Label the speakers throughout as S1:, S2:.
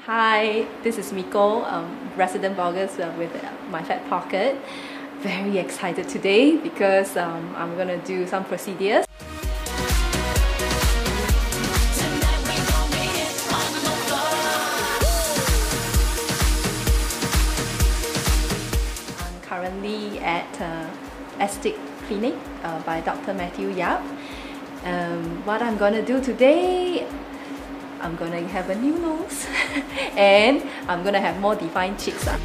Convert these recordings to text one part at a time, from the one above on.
S1: Hi, this is Miko, resident bloggers with My Fat Pocket. Very excited today because I'm gonna do some procedures. I'm currently at Aesthetic Clinic by Dr. Matthew Yap. What I'm gonna do today, I'm gonna have a new nose and I'm gonna have more defined cheeks. I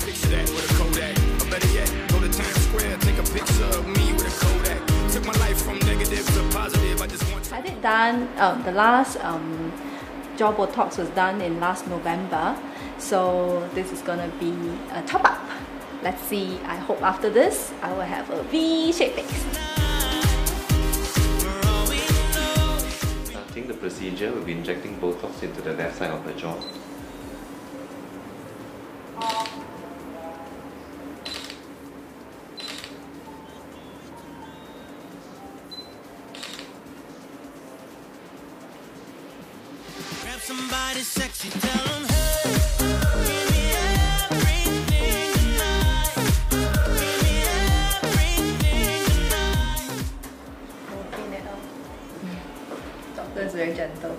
S1: did done, the last jaw Botox was done in last November, so this is gonna be a top up. Let's see, I hope after this I will have a V-shaped face.
S2: The procedure will be injecting Botox into the left side of the jaw.
S3: Grab somebody sexy, tell them, hey, give me everything tonight. Give me everything tonight.
S1: No pain at all. Doctor is very gentle.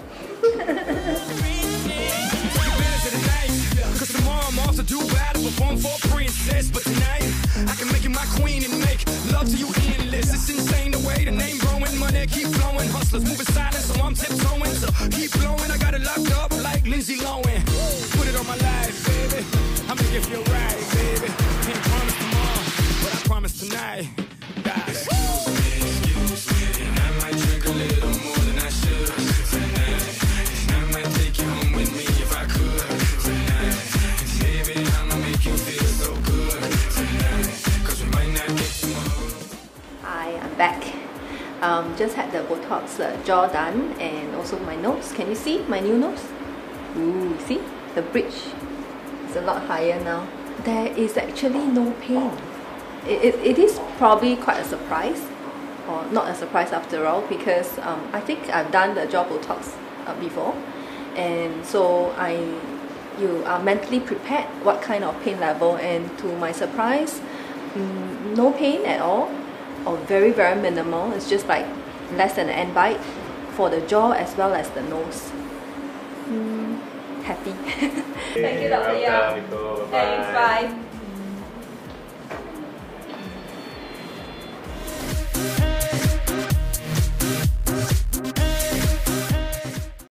S3: Cause tomorrow I'm off to do battle, perform for a princess. But tonight, I can make you my queen and make love to you endless. It's insane the way the name growing, money keep flowing. Hustlers moving silent, so I'm tiptoeing. So keep blowing, I got it locked up like Lindsay Lohan. Put it on my life, baby. I'm gonna give you a ride, baby. Can't promise tomorrow, but I promise tonight. God. Excuse me, and I might drink a little more than I should tonight. And I might take you home with me if I could tonight. Baby, I'ma make you feel so good tonight. Cause we might not get tomorrow.
S1: Hi, I'm back. Just had the Botox jaw done and also my nose. Can you see my new nose? Ooh, see? The bridge is a lot higher now. There is actually no pain. It is probably quite a surprise, or not a surprise after all, because I think I've done the jaw Botox before, and so you are mentally prepared what kind of pain level, and to my surprise, no pain at all, or very minimal. It's just like less than an ant bite for the jaw as well as the nose. Happy. Thank you, Dr. Yap. Thanks, bye.